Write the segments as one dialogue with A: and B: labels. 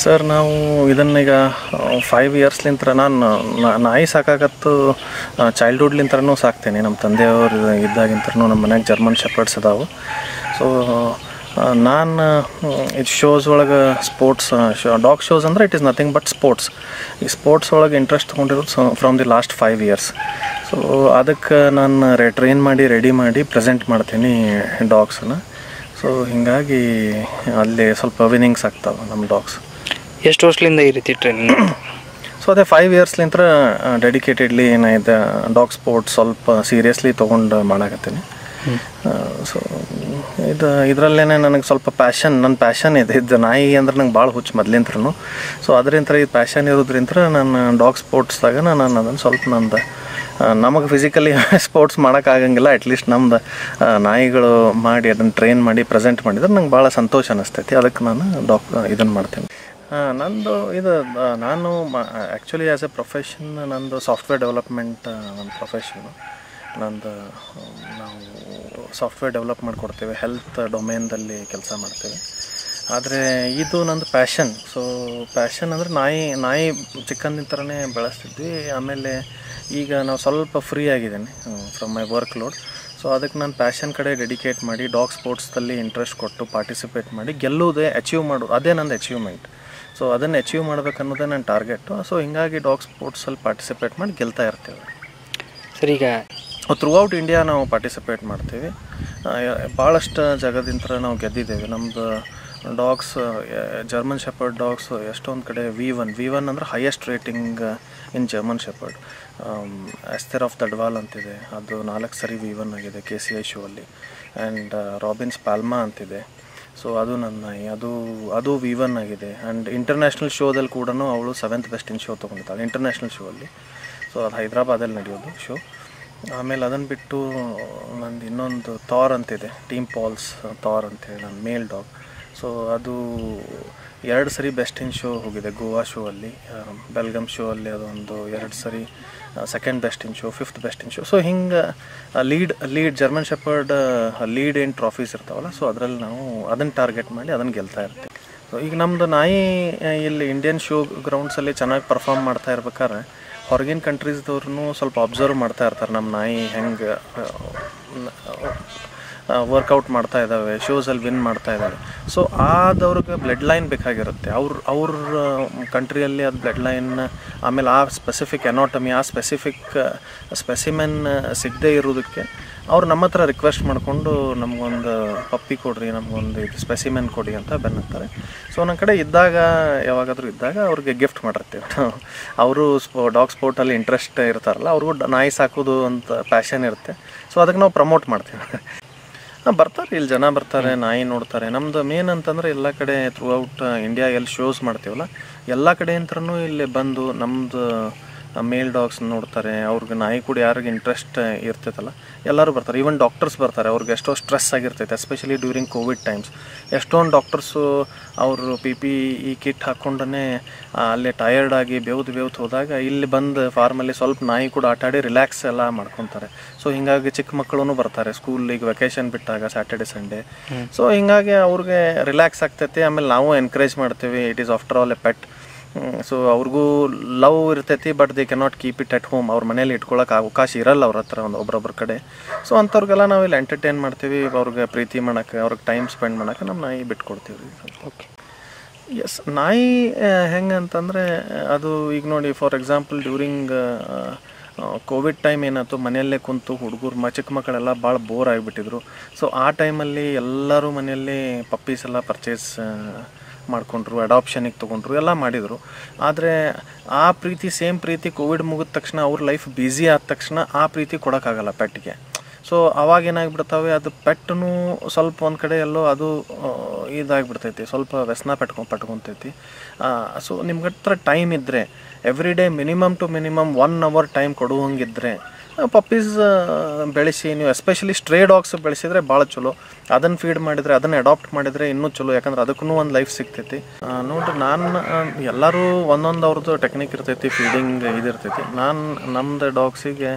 A: Sir ನಾವು ಇದನ್ನೀಗ 5 ಇಯರ್ಸ್ಲಿಂತ ನಾನು ನಾಯಿ ಸಾಕಾಗತ್ತು ಚೈಲ್ಡ್ಹುಡ್ಲಿಂತನೂ ಸಾಕ್ತೇನೆ. ನಮ್ಮ ತಂದೆಯವರು ಇದ್ದಾಗಿಂತನೂ ನಮ್ಮ ಮನ್ಯಾಗ ಜರ್ಮನ್ ಶೆಪರ್ಡ್ಸ್ ಅದಾವು. ಸೊ ನಾನು ಇದು ಶೋಸ್ ಒಳಗೆ ಸ್ಪೋರ್ಟ್ಸ್ ಡಾಗ್ ಶೋಸ್ ಅಂದರೆ it is nothing but sports. ಈ ಸ್ಪೋರ್ಟ್ಸ್ ಒಳಗೆ ಇಂಟ್ರೆಸ್ಟ್ ತೊಗೊಂಡಿರೋದು from the last 5 years. So ಅದಕ್ಕೆ ನಾನು ಟ್ರೈನ್ ಮಾಡಿ ರೆಡಿ ಮಾಡಿ ಪ್ರೆಸೆಂಟ್ ಮಾಡ್ತೀನಿ ಡಾಗ್ಸನ್ನು. ಸೊ ಹೀಗಾಗಿ ಅಲ್ಲಿ ಸ್ವಲ್ಪ ವಿನ್ನಿಂಗ್ಸ್ ಆಗ್ತಾವೆ ನಮ್ಮ ಡಾಗ್ಸ್.
B: ಎಷ್ಟು ವರ್ಷದಿಂದ ಈ ರೀತಿ ಟ್ರೈನಿಂಗ್?
A: ಸೊ ಅದೇ 5 ಇಯರ್ಸ್ಲಿಂತ ಡೆಡಿಕೇಟೆಡ್ಲಿ ಏನಾಯ್ತು ಡಾಗ್ ಸ್ಪೋರ್ಟ್ಸ್ ಸ್ವಲ್ಪ ಸೀರಿಯಸ್ಲಿ ತೊಗೊಂಡು ಮಾಡಾಕತ್ತೀನಿ. ಸೊ ಇದರಲ್ಲೇ ನನಗೆ ಸ್ವಲ್ಪ ನನ್ನ ಪ್ಯಾಷನ್ ಇದೆ. ಇದು ನಾಯಿ ಅಂದ್ರೆ ನಂಗೆ ಭಾಳ ಹುಚ್ಚು ಮೊದಲಿಂತ್ರನು. ಸೊ ಅದರಿಂದ ಈ ಪ್ಯಾಷನ್ ಇರೋದ್ರಿಂದ ನಾನು ಡಾಗ್ ಸ್ಪೋರ್ಟ್ಸ್ದಾಗ ನಾನು ಅದನ್ನು ಸ್ವಲ್ಪ ನಮಗೆ ಫಿಸಿಕಲಿ ಸ್ಪೋರ್ಟ್ಸ್ ಮಾಡೋಕ್ಕಾಗಂಗಿಲ್ಲ. ಅಟ್ಲೀಸ್ಟ್ ನಮ್ದು ನಾಯಿಗಳು ಮಾಡಿ ಅದನ್ನು ಟ್ರೈನ್ ಮಾಡಿ ಪ್ರೆಸೆಂಟ್ ಮಾಡಿದ್ರೆ ನಂಗೆ ಭಾಳ ಸಂತೋಷ ಅನ್ನಿಸ್ತೈತಿ. ಅದಕ್ಕೆ ನಾನು ಇದನ್ನು ಮಾಡ್ತೀನಿ. ನಾನು ಆ್ಯಕ್ಚುಲಿ ಆ್ಯಸ್ ಎ ಪ್ರೊಫೆಷನ್ ನಂದು ಸಾಫ್ಟ್ವೇರ್ ಡೆವಲಪ್ಮೆಂಟ್ ನನ್ನ ಪ್ರೊಫೆಷನ್ನು. ನಾವು ಸಾಫ್ಟ್ವೇರ್ ಡೆವಲಪ್ ಮಾಡಿಕೊಡ್ತೇವೆ, ಹೆಲ್ತ್ ಡೊಮೇನ್ದಲ್ಲಿ ಕೆಲಸ ಮಾಡ್ತೇವೆ. ಆದರೆ ಇದು ನಂದು ಪ್ಯಾಷನ್. ಸೊ ಪ್ಯಾಷನ್ ಅಂದರೆ ನಾಯಿ ಚಿಕ್ಕಂದಿನ ಬೆಳೆಸ್ತಿದ್ವಿ. ಆಮೇಲೆ ಈಗ ನಾವು ಸ್ವಲ್ಪ ಫ್ರೀ ಆಗಿದ್ದೇನೆ from my work load. So ಅದಕ್ಕೆ ನಾನು ಪ್ಯಾಷನ್ ಕಡೆ ಡೆಡಿಕೇಟ್ ಮಾಡಿ ಡಾಗ್ ಸ್ಪೋರ್ಟ್ಸಲ್ಲಿ ಇಂಟ್ರೆಸ್ಟ್ ಕೊಟ್ಟು ಪಾರ್ಟಿಸಿಪೇಟ್ ಮಾಡಿ ಗೆಲ್ಲುವುದೇ ಅಚೀವ್ ಮಾಡೋದು, ಅದೇ ನಂದು ಅಚೀವ್ಮೆಂಟ್. ಸೊ ಅದನ್ನು ಅಚೀವ್ ಮಾಡ್ಬೇಕು ಅನ್ನೋದೇ ನನ್ನ ಟಾರ್ಗೆಟು. ಸೊ ಹೀಗಾಗಿ ಡಾಗ್ ಸ್ಪೋರ್ಟ್ಸಲ್ಲಿ ಪಾರ್ಟಿಸಿಪೇಟ್ ಮಾಡಿ ಗೆಲ್ತಾ ಇರ್ತೇವೆ.
B: ಸರ್, ಈಗ
A: ಥ್ರೂ ಔಟ್ ಇಂಡಿಯಾ ನಾವು ಪಾರ್ಟಿಸಿಪೇಟ್ ಮಾಡ್ತೀವಿ. ಭಾಳಷ್ಟು ಜಾಗದಿಂದ ನಾವು ಗೆದ್ದಿದ್ದೇವೆ. ನಮ್ಮದು ಡಾಗ್ಸ್ ಜರ್ಮನ್ ಶೆಪರ್ಡ್ ಡಾಗ್ಸ್ ಎಷ್ಟೊಂದು ಕಡೆ V1 ಅಂದರೆ highest rating in German shepherd. Esther of Dadwal ಅಂತಿದೆ, ಅದು 4 ಸರಿ V1 ಆಗಿದೆ KCI ಶೋ ಅಲ್ಲಿ. ಆ್ಯಂಡ್ ರಾಬಿನ್ಸ್ ಪಾಲ್ಮಾ ಅಂತಿದೆ. ಸೊ ಅದು ನನ್ನ ನಾಯಿ, ಅದು V1 ಆಗಿದೆ. ಆ್ಯಂಡ್ ಇಂಟರ್ನ್ಯಾಷನಲ್ ಶೋದಲ್ಲಿ ಕೂಡ ಅವಳು 7th ಬೆಸ್ಟ್ ಇನ್ ಶೋ ತೊಗೊಂಡಿದ್ದಾಳೆ ಇಂಟರ್ನ್ಯಾಷನಲ್ ಶೋ ಅಲ್ಲಿ. ಸೊ ಅದು ಹೈದ್ರಾಬಾದಲ್ಲಿ ನಡೆಯೋದು ಶೋ. ಆಮೇಲೆ ಅದನ್ನು ಬಿಟ್ಟು ನಂದು ಇನ್ನೊಂದು ಥಾರ್ ಅಂತಿದೆ, ಟೀಮ್ ಪಾಲ್ಸ್ ಥಾರ್ ಅಂತೇಳಿ ನನ್ನ ಮೇಲ್ ಡಾಗ್. ಸೊ ಅದು 2 ಸರಿ ಬೆಸ್ಟ್ ಇನ್ ಶೋ ಹೋಗಿದೆ ಗೋವಾ ಶೋ ಅಲ್ಲಿ. ಬೆಲ್ಗಮ್ ಶೋ ಅಲ್ಲಿ ಅದೊಂದು 2 ಸರಿ second best in show, 5th best in show. So ಹಿಂಗೆ ಲೀಡ್ ಜರ್ಮನ್ ಶೆಪರ್ಡ್ ಲೀಡ್ ಏನು ಟ್ರಾಫೀಸ್ ಇರ್ತಾವಲ್ಲ, ಸೊ ಅದರಲ್ಲಿ ನಾವು ಅದನ್ನು ಟಾರ್ಗೆಟ್ ಮಾಡಿ ಅದನ್ನು ಗೆಲ್ತಾ ಇರ್ತೀವಿ. ಸೊ ಈಗ ನಮ್ಮದು ನಾಯಿ ಇಲ್ಲಿ ಇಂಡಿಯನ್ ಶೋ ಗ್ರೌಂಡ್ಸಲ್ಲಿ ಚೆನ್ನಾಗಿ ಪರ್ಫಾರ್ಮ್ ಮಾಡ್ತಾ ಇರ್ಬೇಕಾದ್ರೆ ಹೊರಗಿನ ಕಂಟ್ರೀಸ್ದವ್ರೂ ಸ್ವಲ್ಪ ಅಬ್ಸರ್ವ್ ಮಾಡ್ತಾ ಇರ್ತಾರೆ ನಮ್ಮ ನಾಯಿ ಹೆಂಗೆ ವರ್ಕೌಟ್ ಮಾಡ್ತಾ ಇದ್ದಾವೆ, ಶೋಸಲ್ಲಿ ವಿನ್ ಮಾಡ್ತಾ ಇದ್ದಾವೆ. ಸೊ ಆದವ್ರಿಗೆ ಬ್ಲಡ್ ಲೈನ್ ಬೇಕಾಗಿರುತ್ತೆ. ಅವ್ರ ಕಂಟ್ರಿಯಲ್ಲಿ ಅದು ಬ್ಲಡ್ ಲೈನ್, ಆಮೇಲೆ ಆ ಸ್ಪೆಸಿಫಿಕ್ ಎನಾಟಮಿ, ಆ ಸ್ಪೆಸಿಮೆನ್ ಸಿಗದೇ ಇರೋದಕ್ಕೆ ಅವ್ರು ನಮ್ಮ ಹತ್ರ ರಿಕ್ವೆಸ್ಟ್ ಮಾಡಿಕೊಂಡು ನಮಗೊಂದು ಪಪ್ಪಿ ಕೊಡ್ರಿ, ನಮಗೊಂದು ಇದು ಸ್ಪೆಸಿಮೆನ್ ಕೊಡಿ ಅಂತ ಬೆನ್ನತ್ತಾರೆ. ಸೊ ನನ್ನ ಕಡೆ ಯಾವಾಗಾದರೂ ಇದ್ದಾಗ ಅವ್ರಿಗೆ ಗಿಫ್ಟ್ ಮಾಡಿರ್ತೀವಿ. ಅವರು ಡಾಗ್ ಸ್ಪೋರ್ಟಲ್ಲಿ ಇಂಟ್ರೆಸ್ಟ್ ಇರ್ತಾರಲ್ಲ, ಅವ್ರಿಗೂ ನಾಯಿ ಸಾಕೋದು ಅಂತ ಪ್ಯಾಷನ್ ಇರುತ್ತೆ. ಸೊ ಅದಕ್ಕೆ ನಾವು ಪ್ರಮೋಟ್ ಮಾಡ್ತೀವಿ. ಬರ್ತಾರೆ, ಇಲ್ಲಿ ಜನ ಬರ್ತಾರೆ, ನಾಯಿ ನೋಡ್ತಾರೆ. ನಮ್ಮದು ಮೇನ್ ಅಂತಂದರೆ ಎಲ್ಲ ಕಡೆ ಥ್ರೂ ಔಟ್ ಇಂಡಿಯಾ ಎಲ್ಲಿ ಶೋಸ್ ಮಾಡ್ತೀವಲ್ಲ, ಎಲ್ಲ ಕಡೆಯಿಂದನೂ ಇಲ್ಲಿ ಬಂದು ನಮ್ಮದು ಮೇಲ್ ಡಾಗ್ಸ್ ನೋಡ್ತಾರೆ. ಅವ್ರಿಗೆ ನಾಯಿ ಕೂಡ ಯಾರಿಗೆ ಇಂಟ್ರೆಸ್ಟ್ ಇರ್ತೈತಲ್ಲ ಎಲ್ಲರೂ ಬರ್ತಾರೆ. ಈವನ್ ಡಾಕ್ಟರ್ಸ್ ಬರ್ತಾರೆ. ಅವ್ರಿಗೆ ಎಷ್ಟೋ ಸ್ಟ್ರೆಸ್ ಆಗಿರ್ತೈತೆ, ಎಸ್ಪೆಷಲಿ ಡ್ಯೂರಿಂಗ್ ಕೋವಿಡ್ ಟೈಮ್ಸ್. ಎಷ್ಟೊಂದು ಡಾಕ್ಟರ್ಸು ಅವರು PPE ಕಿಟ್ ಹಾಕ್ಕೊಂಡೇ ಅಲ್ಲೇ ಟಯರ್ಡ್ ಆಗಿ ಬೇವ್ದು ಹೋದಾಗ ಇಲ್ಲಿ ಬಂದು ಫಾರ್ಮಲ್ಲಿ ಸ್ವಲ್ಪ ನಾಯಿ ಕೂಡ ಆಟಾಡಿ ರಿಲ್ಯಾಕ್ಸ್ ಎಲ್ಲ ಮಾಡ್ಕೊತಾರೆ. ಸೊ ಹೀಗಾಗಿ ಚಿಕ್ಕ ಮಕ್ಕಳು ಬರ್ತಾರೆ ಸ್ಕೂಲಿಗೆ ವೆಕೇಷನ್ ಬಿಟ್ಟಾಗ ಸ್ಯಾಟರ್ಡೆ ಸಂಡೇ. ಸೊ ಹೀಗಾಗಿ ಅವ್ರಿಗೆ ರಿಲ್ಯಾಕ್ಸ್ ಆಗ್ತೈತಿ. ಆಮೇಲೆ ನಾವು ಎನ್ಕರೇಜ್ ಮಾಡ್ತೀವಿ, it is after all a pet. So ಅವ್ರಿಗೂ ಲವ್ ಇರ್ತೈತಿ, but they cannot keep it at home. ಅವ್ರ ಮನೇಲಿ ಇಟ್ಕೊಳ್ಳೋಕೆ ಅವಕಾಶ ಇರಲ್ಲ ಅವ್ರ ಹತ್ರ ಒಬ್ಬೊಬ್ಬರ ಕಡೆ. ಸೊ ಅಂಥವ್ರಿಗೆಲ್ಲ ನಾವು ಇಲ್ಲಿ ಎಂಟರ್ಟೈನ್ ಮಾಡ್ತೀವಿ. ಅವ್ರಿಗೆ ಪ್ರೀತಿ ಮಾಡೋಕ್ಕೆ, ಅವ್ರಿಗೆ ಟೈಮ್ ಸ್ಪೆಂಡ್ ಮಾಡೋಕ್ಕೆ ನಮ್ಮ ನಾಯಿ ಬಿಟ್ಕೊಡ್ತೀವಿ.
B: ಓಕೆ,
A: ಎಸ್, ನಾಯಿ ಹೆಂಗೆ ಅಂತಂದರೆ ಅದು ಈಗ ನೋಡಿ, for example during Covid time ಏನಾಯ್ತು, ಮನೆಯಲ್ಲೇ ಕುಂತು ಹುಡುಗರು ಚಿಕ್ಕ ಮಕ್ಕಳೆಲ್ಲ ಭಾಳ ಬೋರ್ ಆಗಿಬಿಟ್ಟಿದ್ರು. ಸೊ ಆ ಟೈಮಲ್ಲಿ ಎಲ್ಲರೂ ಮನೆಯಲ್ಲಿ ಪಪ್ಪೀಸ್ ಎಲ್ಲ ಪರ್ಚೇಸ್ ಮಾಡಿಕೊಂಡ್ರು, ಅಡಾಪ್ಷನಿಗೆ ತೊಗೊಂಡ್ರು, ಎಲ್ಲ ಮಾಡಿದರು. ಆದರೆ ಆ ಸೇಮ್ ಪ್ರೀತಿ ಕೋವಿಡ್ ಮುಗಿದ ತಕ್ಷಣ ಅವ್ರ ಲೈಫ್ ಬ್ಯುಸಿ ಆದ ತಕ್ಷಣ ಆ ಪ್ರೀತಿ ಕೊಡೋಕ್ಕಾಗಲ್ಲ ಪೆಟ್ಗೆ. ಸೊ ಅವಾಗ ಏನಾಗಿಬಿಡ್ತಾವೆ, ಅದು ಪೆಟ್ಟನು ಸ್ವಲ್ಪ ಒಂದು ಕಡೆ ಎಲ್ಲೋ ಅದು ಇದಾಗಿಬಿಡ್ತೈತಿ, ಸ್ವಲ್ಪ ವ್ಯಸನ ಪಟ್ಕೊತೈತಿ. ಸೊ ನಿಮ್ಗೆ ಹತ್ರ ಟೈಮ್ ಇದ್ದರೆ every day minimum 1 hour time ಕೊಡುವಂಗಿದ್ರೆ ಪಪ್ಪೀಸ್ ಬೆಳೆಸಿ ನೀವು, ಎಸ್ಪೆಷಲಿ ಸ್ಟ್ರೇ ಡಾಗ್ಸ್ ಬೆಳೆಸಿದರೆ ಭಾಳ ಚಲೋ. ಅದನ್ನು ಫೀಡ್ ಮಾಡಿದರೆ, ಅದನ್ನು ಅಡಾಪ್ಟ್ ಮಾಡಿದರೆ ಇನ್ನೂ ಚಲೋ. ಯಾಕಂದ್ರೆ ಅದಕ್ಕೂ ಒಂದು ಲೈಫ್ ಸಿಗ್ತೈತಿ. ನೋಡಿರಿ, ಎಲ್ಲರೂ ಒಂದೊಂದು ಅವ್ರದ್ದು ಟೆಕ್ನಿಕ್ ಇರ್ತೈತಿ, ಫೀಡಿಂಗ್ ಇದಿರ್ತೈತಿ. ನಮ್ಮದು ಡಾಗ್ಸಿಗೆ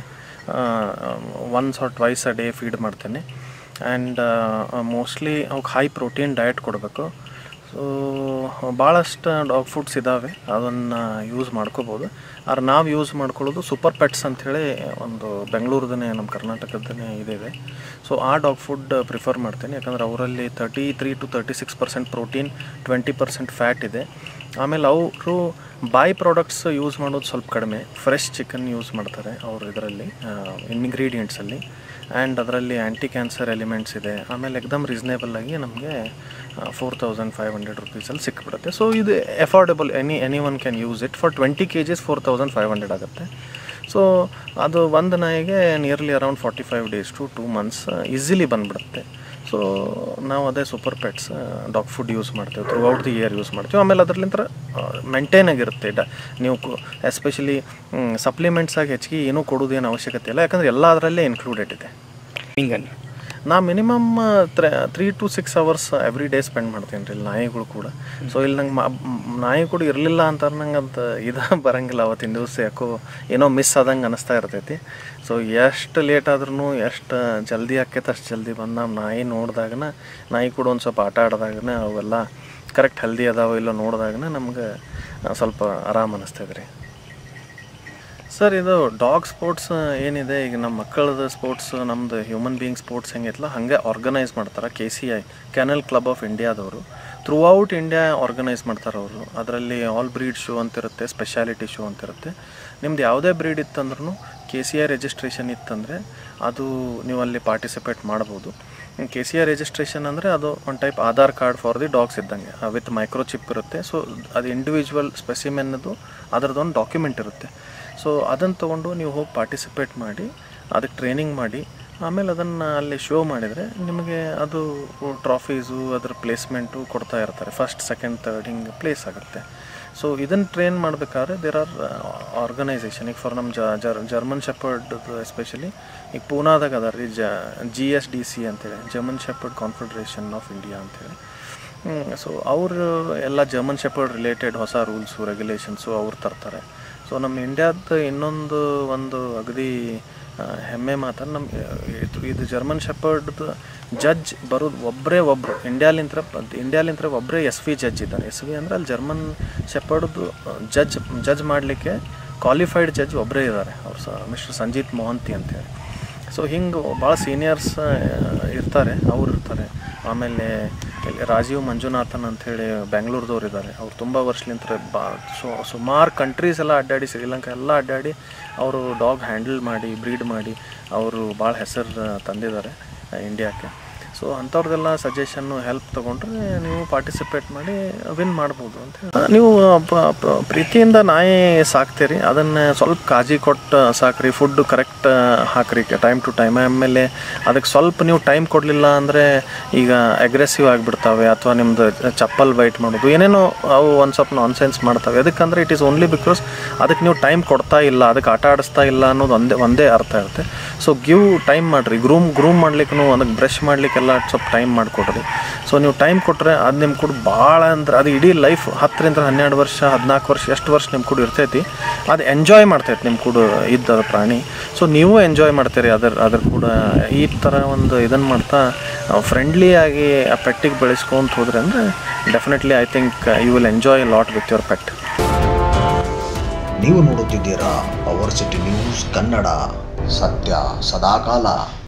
A: once or twice a day feed ಮಾಡ್ತೇನೆ. ಆ್ಯಂಡ್ ಮೋಸ್ಟ್ಲಿ ಅವ್ಕೆ ಹೈ ಪ್ರೋಟೀನ್ ಡಯಟ್ ಕೊಡಬೇಕು. ಸೊ ಸೊ ಭಾಳಷ್ಟು ಡಾಗ್ ಫುಡ್ಸ್ ಇದ್ದಾವೆ, ಅದನ್ನು ಯೂಸ್ ಮಾಡ್ಕೋಬೋದು. ಆದ್ರೆ ನಾವು ಯೂಸ್ ಮಾಡ್ಕೊಳ್ಳೋದು ಸೂಪರ್ ಪೆಟ್ಸ್ ಅಂಥೇಳಿ ಒಂದು ಬೆಂಗಳೂರದೇ ನಮ್ಮ ಕರ್ನಾಟಕದೇ ಇದೆ. ಸೊ ಆ ಡಾಗ್ ಫುಡ್ ಪ್ರಿಫರ್ ಮಾಡ್ತೇನೆ, ಯಾಕಂದ್ರೆ ಅವರಲ್ಲಿ 33 to 36% ಪ್ರೋಟೀನ್, 20% ಫ್ಯಾಟ್ ಇದೆ. ಆಮೇಲೆ ಅವರು ಪ್ರಾಡಕ್ಟ್ಸ್ ಯೂಸ್ ಮಾಡೋದು ಸ್ವಲ್ಪ ಕಡಿಮೆ, ಫ್ರೆಶ್ ಚಿಕನ್ ಯೂಸ್ ಮಾಡ್ತಾರೆ ಅವರು ಇದರಲ್ಲಿ ಇಂಗ್ರೀಡಿಯೆಂಟ್ಸಲ್ಲಿ. ಆ್ಯಂಡ್ ಅದರಲ್ಲಿ ಆ್ಯಂಟಿ ಕ್ಯಾನ್ಸರ್ ಎಲಿಮೆಂಟ್ಸ್ ಇದೆ. ಆಮೇಲೆ ಎಕ್ದಮ್ ರೀಸ್ನೇಬಲಾಗಿ ನಮಗೆ 4500 ರುಪೀಸಲ್ಲಿ ಸಿಕ್ಬಿಡುತ್ತೆ. ಸೊ ಇದು affordable, any one can use it. For 20 kgs 4500 ಆಗುತ್ತೆ. ಸೊ ಅದು ಒಂದು ನಾಯಿಗೆ nearly around 45 days to 2 months easily ಬಂದುಬಿಡುತ್ತೆ. ಸೊ ನಾವು ಅದೇ super pets dog food use ಮಾಡ್ತೇವೆ, throughout the year use ಮಾಡ್ತೀವಿ. ಆಮೇಲೆ ಅದರಲ್ಲಿಂದ ಮೇಂಟೈನ್ ಆಗಿರುತ್ತೆ. ನೀವು ಎಸ್ಪೆಷಲಿ ಸಪ್ಲಿಮೆಂಟ್ಸ್ ಆಗಿ ಹೆಚ್ಚಿಗೆ ಏನೂ ಕೊಡೋದೇನು ಅವಶ್ಯಕತೆ ಇಲ್ಲ, ಯಾಕಂದರೆ ಎಲ್ಲ ಅದರಲ್ಲೇ ಇನ್ಕ್ಲೂಡೆಡ್ ಇದೆ.
B: ಹಿಂಗನ್ನು
A: ನಾ minimum 3 to 6 hours every day spend ಮಾಡ್ತೀನಿ ರೀ ಇಲ್ಲಿ ನಾಯಿಗಳು ಕೂಡ. ಸೊ ಇಲ್ಲಿ ನಂಗೆ ನಾಯಿ ಕೂಡ ಇರಲಿಲ್ಲ ಅಂತಾರೆ, ನಂಗೆ ಅಂತ ಬರೋಂಗಿಲ್ಲ. ಅವತ್ತಿನ ದಿವಸ ಯಾಕೋ ಏನೋ ಮಿಸ್ ಆದಂಗೆ ಅನ್ನಿಸ್ತಾ ಇರ್ತೈತಿ. ಸೊ ಎಷ್ಟು ಲೇಟ್ ಆದ್ರೂ, ಎಷ್ಟು ಜಲ್ದಿ ಆಕೈತೆ ಅಷ್ಟು ಜಲ್ದಿ ಬಂದು ನಾವು ನಾಯಿ ನೋಡಿದಾಗನ, ನಾಯಿ ಕೂಡ ಒಂದು ಸ್ವಲ್ಪ ಆಟ ಆಡಿದಾಗನ ಅವೆಲ್ಲ ಕರೆಕ್ಟ್ ಹೆಲ್ದಿ ಅದಾವ ಇಲ್ಲ ನೋಡಿದಾಗನ ನಮ್ಗೆ ಸ್ವಲ್ಪ ಆರಾಮ ಅನ್ನಿಸ್ತೈತೆ ರೀ. ಸರ್, ಇದು ಡಾಗ್ ಸ್ಪೋರ್ಟ್ಸ್ ಏನಿದೆ, ಈಗ ನಮ್ಮ ಮಕ್ಕಳದ ಸ್ಪೋರ್ಟ್ಸ್, ನಮ್ಮದು ಹ್ಯೂಮನ್ ಬೀಯಿಂಗ್ ಸ್ಪೋರ್ಟ್ಸ್ ಹೆಂಗೈತಲ್ಲ ಹಾಗೆ ಆರ್ಗನೈಸ್ ಮಾಡ್ತಾರೆ. KCI ಕೆನಲ್ ಕ್ಲಬ್ ಆಫ್ ಇಂಡಿಯಾದವರು ಥ್ರೂ ಔಟ್ ಇಂಡಿಯಾ ಆರ್ಗನೈಸ್ ಮಾಡ್ತಾರೆ ಅವರು. ಅದರಲ್ಲಿ ಆಲ್ ಬ್ರೀಡ್ ಶೋ ಅಂತಿರುತ್ತೆ, ಸ್ಪೆಷಾಲಿಟಿ ಶೋ ಅಂತಿರುತ್ತೆ. ನಿಮ್ದು ಯಾವುದೇ ಬ್ರೀಡ್ ಇತ್ತಂದ್ರೂ KCI ರಿಜಿಸ್ಟ್ರೇಷನ್ ಇತ್ತಂದರೆ ಅದು ನೀವು ಅಲ್ಲಿ ಪಾರ್ಟಿಸಿಪೇಟ್ ಮಾಡ್ಬೋದು. KCI ರಿಜಿಸ್ಟ್ರೇಷನ್ ಅಂದರೆ ಅದು ಒಂದು type Aadhaar card for the dogs ಇದ್ದಂಗೆ, ವಿತ್ ಮೈಕ್ರೋಚಿಪ್ ಇರುತ್ತೆ. ಸೊ ಅದು ಇಂಡಿವಿಜುವಲ್ ಸ್ಪೆಸಿಮೆನ್ನದು ಅದರದ್ದೊಂದು ಡಾಕ್ಯುಮೆಂಟ್ ಇರುತ್ತೆ. ಸೊ ಅದನ್ನು ತೊಗೊಂಡು ನೀವು ಹೋಗಿ ಪಾರ್ಟಿಸಿಪೇಟ್ ಮಾಡಿ, ಅದಕ್ಕೆ ಟ್ರೈನಿಂಗ್ ಮಾಡಿ, ಆಮೇಲೆ ಅದನ್ನು ಅಲ್ಲಿ ಶೋ ಮಾಡಿದರೆ ನಿಮಗೆ ಅದು ಟ್ರಾಫೀಸು ಅದರ ಪ್ಲೇಸ್ಮೆಂಟು ಕೊಡ್ತಾ ಇರ್ತಾರೆ. ಫಸ್ಟ್, ಸೆಕೆಂಡ್, ಥರ್ಡ್ ಹಿಂಗೆ ಪ್ಲೇಸ್ ಆಗುತ್ತೆ. ಸೊ ಇದನ್ನು ಟ್ರೈನ್ ಮಾಡಬೇಕಾದ್ರೆ ದೇರ್ ಆರ್ ಆರ್ಗನೈಸೇಷನ್. ಈಗ ಫಾರ್ ನಮ್ಮ ಜರ್ಮನ್ ಶೆಪರ್ಡ್ ಎಸ್ಪೆಷಲಿ ಈಗ ಪೂನಾದಾಗ ಅದ ರೀ GSDC ಅಂತೇಳಿ, German shepherd confederation of India ಅಂತೇಳಿ. ಸೊ ಅವರು ಎಲ್ಲ ಜರ್ಮನ್ ಶೆಪರ್ಡ್ ರಿಲೇಟೆಡ್ ಹೊಸ ರೂಲ್ಸು ರೆಗ್ಯುಲೇಷನ್ಸು ಅವ್ರು ತರ್ತಾರೆ. ಸೊ ನಮ್ಮ ಇಂಡಿಯಾದ ಇನ್ನೊಂದು ಒಂದು ಅಗದಿ ಹೆಮ್ಮೆ ಮಾತನ್ನು ನಮ್ಮ ಇದು ಜರ್ಮನ್ ಶೆಪರ್ಡ್ದು ಜಡ್ಜ್ ಬರೋದು ಒಬ್ಬರು ಇಂಡಿಯಾಲಿಂತ್ರ ಒಬ್ಬರೇ SV ಜಡ್ಜ್ ಇದ್ದಾರೆ. SV ಅಂದರೆ ಅಲ್ಲಿ ಜರ್ಮನ್ ಶೆಪರ್ಡ್ದು ಜಡ್ಜ್ ಮಾಡಲಿಕ್ಕೆ ಕ್ವಾಲಿಫೈಡ್ ಜಡ್ಜ್ ಒಬ್ಬರೇ ಇದ್ದಾರೆ, ಅವ್ರು ಮಿಸ್ಟರ್ ಸಂಜೀತ್ ಮೊಹಂತಿ ಅಂತೇಳಿ. ಸೊ ಹಿಂಗೆ ಭಾಳ ಸೀನಿಯರ್ಸ್ ಇರ್ತಾರೆ, ಅವ್ರು ಇರ್ತಾರೆ. ಆಮೇಲೆ ರಾಜೀವ್ ಮಂಜುನಾಥನ್ ಅಂಥೇಳಿ ಬೆಂಗಳೂರದವ್ರು ಇದ್ದಾರೆ. ಅವ್ರು ತುಂಬ ವರ್ಷಲಿಂತ ಸುಮಾರು ಕಂಟ್ರೀಸ್ ಎಲ್ಲ ಅಡ್ಡಾಡಿ, ಶ್ರೀಲಂಕಾ ಎಲ್ಲ ಅಡ್ಡಾಡಿ ಅವರು ಡಾಗ್ ಹ್ಯಾಂಡಲ್ ಮಾಡಿ, ಬ್ರೀಡ್ ಮಾಡಿ ಅವರು ಭಾಳ ಹೆಸರು ತಂದಿದ್ದಾರೆ ಇಂಡಿಯಾಕ್ಕೆ. ಸೊ ಅಂಥವ್ರದ್ದೆಲ್ಲ ಸಜೆಷನ್ನು ಹೆಲ್ಪ್ ತೊಗೊಂಡ್ರೆ ನೀವು ಪಾರ್ಟಿಸಿಪೇಟ್ ಮಾಡಿ ವಿನ್ ಮಾಡ್ಬೋದು ಅಂತ ಹೇಳಿ. ನೀವು ಪ್ರೀತಿಯಿಂದ ನಾಯಿ ಸಾಕ್ತೀರಿ, ಅದನ್ನು ಸ್ವಲ್ಪ ಕಾಳಜಿ ಕೊಟ್ಟು ಸಾಕ್ರಿ, ಫುಡ್ ಕರೆಕ್ಟ್ ಹಾಕ್ರಿ ಟೈಮ್ ಟು ಟೈಮ್. ಆಮೇಲೆ ಅದಕ್ಕೆ ಸ್ವಲ್ಪ ನೀವು ಟೈಮ್ ಕೊಡಲಿಲ್ಲ ಅಂದರೆ ಈಗ ಅಗ್ರೆಸಿವ್ ಆಗಿಬಿಡ್ತಾವೆ, ಅಥವಾ ನಿಮ್ಮದು ಚಪ್ಪಲ್ ಬೈಟ್ ಮಾಡೋದು ಏನೇನೋ ಅವು ಒಂದು ಸ್ವಲ್ಪ ನಾನ್ಸೆನ್ಸ್ ಮಾಡ್ತವೆ. ಅದಕ್ಕಂದರೆ ಇಟ್ ಈಸ್ ಓನ್ಲಿ ಬಿಕಾಸ್ ಅದಕ್ಕೆ ನೀವು ಟೈಮ್ ಕೊಡ್ತಾ ಇಲ್ಲ, ಅದಕ್ಕೆ ಆಟ ಆಡಿಸ್ತಾ ಇಲ್ಲ ಅನ್ನೋದು ಒಂದೇ ಅರ್ಥ ಇರುತ್ತೆ. ಸೊ ಗಿವ್ ಟೈಮ್ ಮಾಡಿರಿ. ಗ್ರೂಮ್ ಮಾಡ್ಲಿಕ್ಕೂ, ಅದಕ್ಕೆ ಬ್ರಷ್ ಮಾಡಲಿಕ್ಕೆಲ್ಲ ಸ್ವಲ್ಪ ಟೈಮ್ ಮಾಡಿಕೊಡ್ರಿ. ಸೊ ನೀವು ಟೈಮ್ ಕೊಟ್ಟರೆ ಅದು ನಿಮ್ಮ ಕೂಡ ಭಾಳ ಅಂದ್ರೆ ಅದು ಇಡೀ ಲೈಫ್ 10 to 12 ವರ್ಷ 14 ವರ್ಷ ಎಷ್ಟು ವರ್ಷ ನಿಮ್ಮ ಕೂಡ ಇರ್ತೈತಿ, ಅದು ಎಂಜಾಯ್ ಮಾಡ್ತೈತಿ ನಿಮ್ಮ ಕೂಡ ಇದ್ದ ಪ್ರಾಣಿ. ಸೊ ನೀವು ಎಂಜಾಯ್ ಮಾಡ್ತೀರಿ ಅದ್ರ ಕೂಡ. ಈ ಥರ ಒಂದು ಇದನ್ನು ಮಾಡ್ತಾ ಫ್ರೆಂಡ್ಲಿಯಾಗಿ ಆ ಪೆಟ್ಟಿಗೆ ಬೆಳೆಸ್ಕೊಂತ ಹೋದ್ರೆ ಅಂದರೆ definitely I think you will enjoy lot with your pet.
C: ನೀವು ನೋಡುತ್ತಿದ್ದೀರಾ ಪವರ್ ಸಿಟಿ ನ್ಯೂಸ್ ಕನ್ನಡ, ಸತ್ಯ ಸದಾಕಾಲ.